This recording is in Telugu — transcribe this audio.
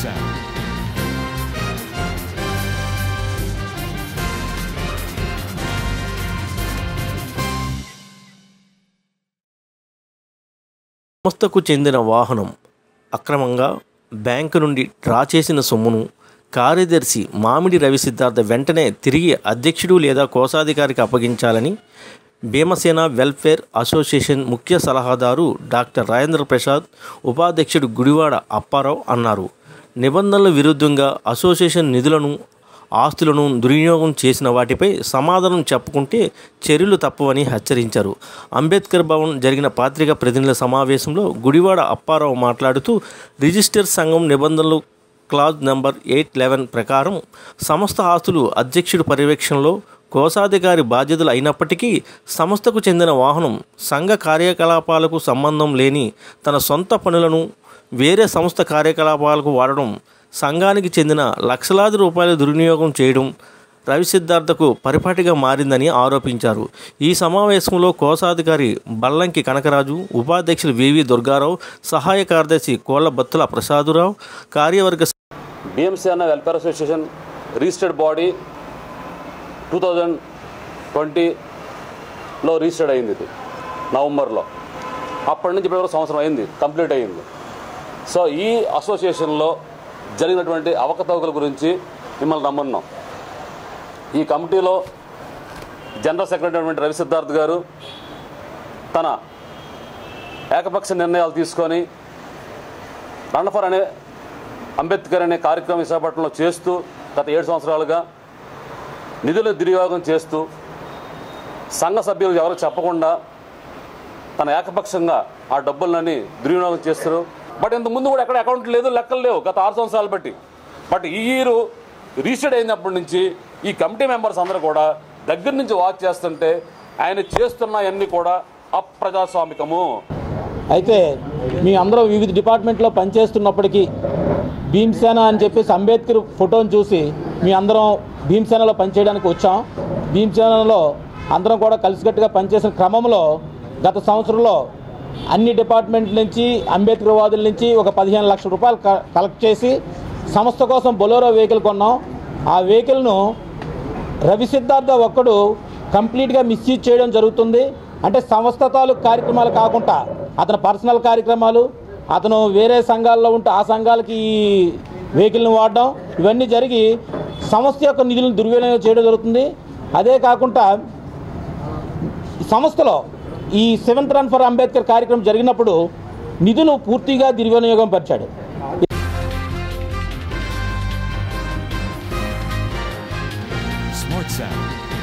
Sound. సంస్థకు చెందిన వాహనం అక్రమంగా బ్యాంకు నుండి డ్రా చేసిన సొమ్మును కార్యదర్శి మామిడి రవి సిద్ధార్థ వెంటనే తిరిగి అధ్యక్షుడు లేదా కోశాధికారికి అప్పగించాలని భీమసేన వెల్ఫేర్ అసోసియేషన్ ముఖ్య సలహాదారు డాక్టర్ రాజేంద్ర ప్రసాద్, ఉపాధ్యక్షుడు గుడివాడ అప్పారావు అన్నారు. నిబంధనల విరుద్ధంగా అసోసియేషన్ నిధులను, ఆస్తులను దుర్వినియోగం చేసిన వాటిపై సమాధానం చెప్పుకుంటే చర్యలు తప్పవని హెచ్చరించారు. అంబేద్కర్ భవన్ జరిగిన పత్రికా ప్రతినిధుల సమావేశంలో గుడివాడ అప్పారావు మాట్లాడుతూ, రిజిస్టర్ సంఘం నిబంధనలు క్లాజ్ నెంబర్ 811 ప్రకారం సంస్థ ఆస్తులు అధ్యక్షుడి పర్యవేక్షణలో కోశాధికారి బాధ్యతలు అయినప్పటికీ సంస్థకు చెందిన వాహనం సంఘ కార్యకలాపాలకు సంబంధం లేని తన సొంత పనులను వేరే సంస్థ కార్యకలాపాలకు వాడడం, సంఘానికి చెందిన లక్షలాది రూపాయల దుర్వినియోగం చేయడం రవి సిద్ధార్థకు పరిపాటిగా మారిందని ఆరోపించారు. ఈ సమావేశంలో కోశాధికారి బల్లంకి కనకరాజు, ఉపాధ్యక్షులు వివి దుర్గారావు, సహాయ కార్యదర్శి కోళ్ల బత్తుల ప్రసాదురావు, కార్యవర్గ Bhimasena welfare association registered body 2020లో రిజిస్టర్డ్ అయింది. ఇది నవంబర్లో. అప్పటి నుంచి ఇప్పటివరకు సంవత్సరం అయింది, కంప్లీట్ అయింది. సో ఈ అసోసియేషన్లో జరిగినటువంటి అవకతవకల గురించి మిమ్మల్ని రమ్మన్నాం. ఈ కమిటీలో జనరల్ సెక్రటరీ అయినటువంటి రవి సిద్ధార్థ్ గారు తన ఏకపక్ష నిర్ణయాలు తీసుకొని రన్ ఫర్ అనే అంబేద్కర్ అనే కార్యక్రమం విశాఖపట్నంలో చేస్తూ గత 7 సంవత్సరాలుగా నిధుల దుర్వినియోగం చేస్తూ సంఘ సభ్యులు ఎవరు చెప్పకుండా తన ఏకపక్షంగా ఆ డబ్బులన్నీ దుర్వినియోగం చేస్తారు. బట్ ఇంతకుముందు కూడా ఎక్కడ అకౌంట్ లేదు, లెక్కలు లేవు గత 6 సంవత్సరాలు బట్టి. బట్ ఈ ఇయర్ రిజిస్టర్డ్ అయినప్పటి నుంచి ఈ కమిటీ మెంబర్స్ అందరూ కూడా దగ్గర నుంచి వాచ్ చేస్తుంటే ఆయన చేస్తున్నవన్నీ కూడా అప్రజాస్వామికము. అయితే మీ అందరూ వివిధ డిపార్ట్మెంట్లో పనిచేస్తున్నప్పటికీ భీమసేన అని చెప్పేసి అంబేద్కర్ ఫోటోని చూసి మీ అందరం భీమసేనలో పనిచేయడానికి వచ్చాం. భీమసేనలో అందరం కూడా కలిసికట్టుగా పనిచేసిన క్రమంలో గత సంవత్సరంలో అన్ని డిపార్ట్మెంట్ల నుంచి అంబేద్కర్ వాదుల నుంచి ఒక 15 లక్షల రూపాయలు కలెక్ట్ చేసి సంస్థ కోసం బొలెరో వెహికల్ కొన్నాం. ఆ వెహికల్ను రవి సిద్ధార్థ ఒక్కడు కంప్లీట్గా మిస్యూజ్ చేయడం జరుగుతుంది. అంటే సంస్థ తాలూకు కార్యక్రమాలు కాకుండా అతని పర్సనల్ కార్యక్రమాలు, అతను వేరే సంఘాల్లో ఉంటే ఆ సంఘాలకి ఈ వెహికల్ని వాడడం, ఇవన్నీ జరిగి సంస్థ యొక్క నిధులను దుర్వినియోగం చేయడం జరుగుతుంది. అదే కాకుండా సంస్థలో ఈ 7th రన్ ఫర్ అంబేద్కర్ కార్యక్రమం జరిగినప్పుడు నిధులు పూర్తిగా దుర్వినియోగం పరిచాడు. Smart Sound.